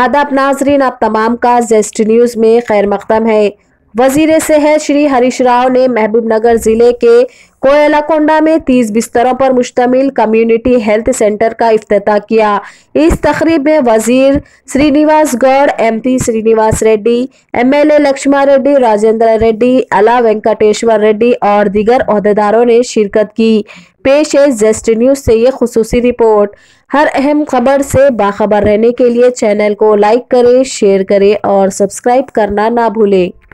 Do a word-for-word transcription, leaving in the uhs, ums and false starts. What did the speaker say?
आदाब नाजरीन, आप तमाम का जेस्ट न्यूज़ में खैर मकदम है। वजीर सेहत श्री हरीश राव ने महबूबनगर जिले के कोयलाकोंडा में तीस बिस्तरों पर मुश्तमिल कम्युनिटी हेल्थ सेंटर का इफ्तिताह किया। इस तकरीब में वजीर श्रीनिवास गौड़, एमपी श्रीनिवास रेड्डी, एमएलए लक्ष्मा रेड्डी, राजेंद्र रेड्डी, अला वेंकटेश्वर रेड्डी और दीगर ओहदेदारों ने शिरकत की। पेश है जेस्ट न्यूज़ से ये खुसूसी रिपोर्ट। हर अहम खबर से बाखबर रहने के लिए चैनल को लाइक करें, शेयर करें और सब्सक्राइब करना ना भूलें।